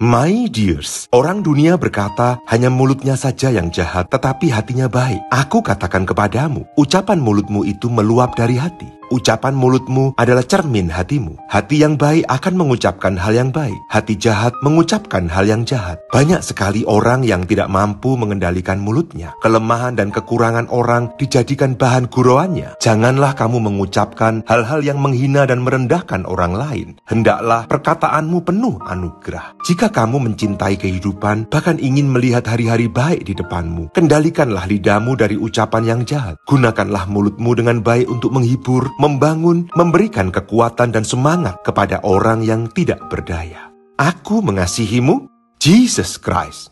My dears, orang dunia berkata hanya mulutnya saja yang jahat, tetapi hatinya baik. Aku katakan kepadamu, ucapan mulutmu itu meluap dari hati. Ucapan mulutmu adalah cermin hatimu. Hati yang baik akan mengucapkan hal yang baik. Hati jahat mengucapkan hal yang jahat. Banyak sekali orang yang tidak mampu mengendalikan mulutnya. Kelemahan dan kekurangan orang dijadikan bahan gurauannya. Janganlah kamu mengucapkan hal-hal yang menghina dan merendahkan orang lain. Hendaklah perkataanmu penuh anugerah. Jika kamu mencintai kehidupan, bahkan ingin melihat hari-hari baik di depanmu, kendalikanlah lidahmu dari ucapan yang jahat. Gunakanlah mulutmu dengan baik untuk menghibur, membangun, memberikan kekuatan dan semangat kepada orang yang tidak berdaya. Aku mengasihimu, Jesus Christ.